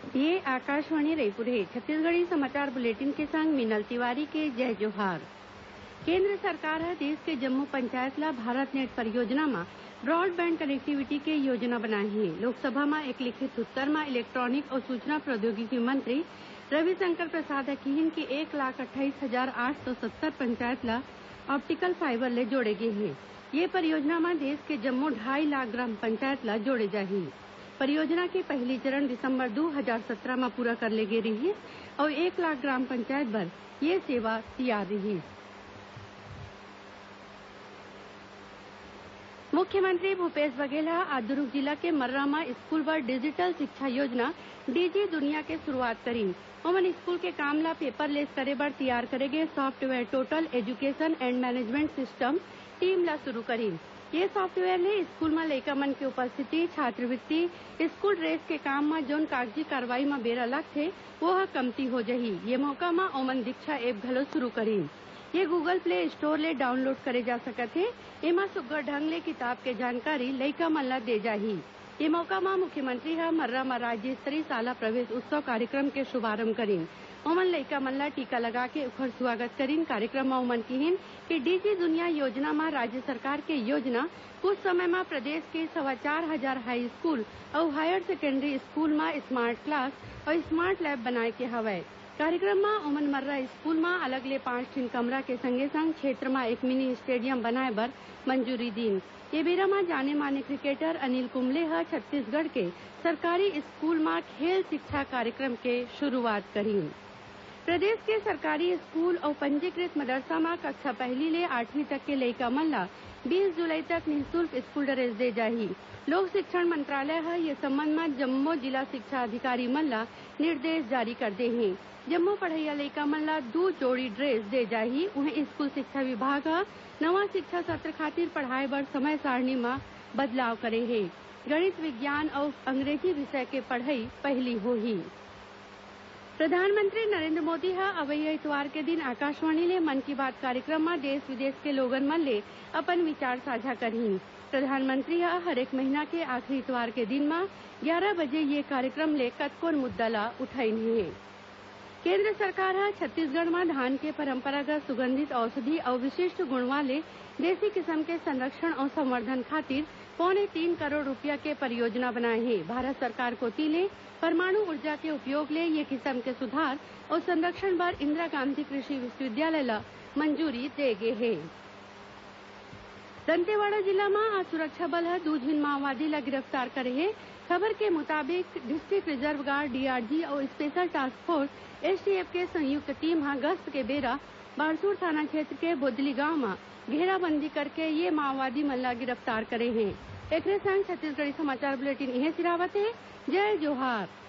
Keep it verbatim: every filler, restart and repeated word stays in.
ये आकाशवाणी रायपुर है। छत्तीसगढ़ी समाचार बुलेटिन के संग मिनल तिवारी के जय जोहार। केंद्र सरकार ह देश के जम्मो पंचायत ल भारत नेट परियोजना म ब्रॉडबैंड कनेक्टिविटी के योजना बनाए हे। लोकसभा म एक लिखित उत्तर म इलेक्ट्रॉनिक और सूचना प्रौद्योगिकी मंत्री रविशंकर प्रसाद ह कहिन कि एक लाख अट्ठाईस हजार आठ सौ सत्तर पंचायत ल ऑप्टिकल फाइबर ले जोड़े गे हे। ये परियोजना म देश के जम्मो ढाई लाख ग्राम पंचायत ल जोड़े जाही। परियोजना के पहली चरण दिसंबर दो हजार सत्रह में पूरा कर ले गे रही और एक लाख ग्राम पंचायत बर ये सेवा तैयार रही। मुख्यमंत्री भूपेश बघेल ह आज दुर्ग जिला के मर्रा म स्कूल बर डिजिटल शिक्षा योजना डीजी दुनिया के शुरुआत करीन। ओमन स्कूल के काम ल पेपरलेस करे बर तैयार करे गे software total education and management system team ल शुरू करीन। ये सॉफ्टवेयर ले स्कूल म लइका मन के उपस्थिति, छात्रवृत्ति, स्कूल ड्रेस के काम म जौन कागजी कार्रवाई म बेरा लगथे वो ह कमती हो जाही। ये मौका म ओमन दीक्षा ऐप घलो शुरू करीन। ये गूगल प्ले स्टोर ले डाउनलोड करे जा सकत हे। एमा सुग्घर ढंग ले किताब के जानकारी लइका मन ल दे जाही। ये मौका म मुख्यमंत्री ह मर्रा म राज्य स्तरीय शाला प्रवेश उत्सव कार्यक्रम के शुभारंभ करीन। ओमन लइका मन ल टीका लगा के ओखर स्वागत करीन। कार्यक्रम म ओमन कहिन कि डीजी दुनिया योजना म राज्य सरकार के योजना कुछ समय म प्रदेश के सवा चार हजार हाई स्कूल अउ हायर सेकेंडरी स्कूल म स्मार्ट क्लास और स्मार्ट लैब बनाए के हवय। कार्यक्रम म ओमन मर्रा स्कूल म अलग ले पांच ठिन कमरा के संगे संग क्षेत्र म एक मिनी स्टेडियम बनाए बर मंजूरी दीन। ये बेरा म जाने माने क्रिकेटर अनिल कुंबले ह छत्तीसगढ़ के सरकारी स्कूल म खेल शिक्षा कार्यक्रम के शुरुआत करीन। प्रदेश के सरकारी स्कूल और पंजीकृत मदरसा म कक्षा पहली ले आठवीं तक के लइका मन ल बीस जुलाई तक निःशुल्क स्कूल ड्रेस दे जाही। लोक शिक्षण मंत्रालय ह ये संबंध म जम्मो जिला शिक्षा अधिकारी मन ल निर्देश जारी कर दे हे। जम्मो पढ़इया लइका मन ल दू जोड़ी ड्रेस दे जाही। उहें स्कूल शिक्षा विभाग ह नवा शिक्षा सत्र खातिर पढ़ाए बर समय सारणी म बदलाव करे हे। गणित, विज्ञान और अंग्रेजी विषय के पढ़ई पहिली होही। प्रधानमंत्री नरेंद्र मोदी ह अवइया इतवार के दिन आकाशवाणी ले मन की बात कार्यक्रम म देश विदेश के लोगन मन ले अपन विचार साझा करही। प्रधानमंत्री ह हरेक महीना के आखिरी इतवार के दिन म ग्यारह बजे ये कार्यक्रम ले कतकोन मुद्दा ल उठईन हे। केंद्र सरकार ह छत्तीसगढ़ म धान के परंपरागत सुगंधित औषधि और विशिष्ट गुण वाले देसी किसम के संरक्षण और संवर्धन खातिर पौने तीन करोड़ रूपया के परियोजना बनाए हे। भारत सरकार कोती ले परमाणु ऊर्जा के उपयोग ले ये किसम के सुधार और संरक्षण बर इंदिरा गांधी कृषि विश्वविद्यालय ल मंजूरी दे गे हे। दंतेवाड़ा जिला म आज सुरक्षा बल ह दू झिन माओवादी ल गिरफ्तार करे हे। खबर के मुताबिक डिस्ट्रिक्ट रिजर्व गार्ड डीआरजी और स्पेशल टास्क फोर्स एसटीएफ के संयुक्त टीम ह गश्त के बेरा बारसूर थाना क्षेत्र के बोदली गांव म घेराबंदी करके ये माओवादी मन ल गिरफ्तार करे हे। एकरे संग छत्तीसगढ़ी समाचार बुलेटिन इहें सिरावत हे। जय जोहार।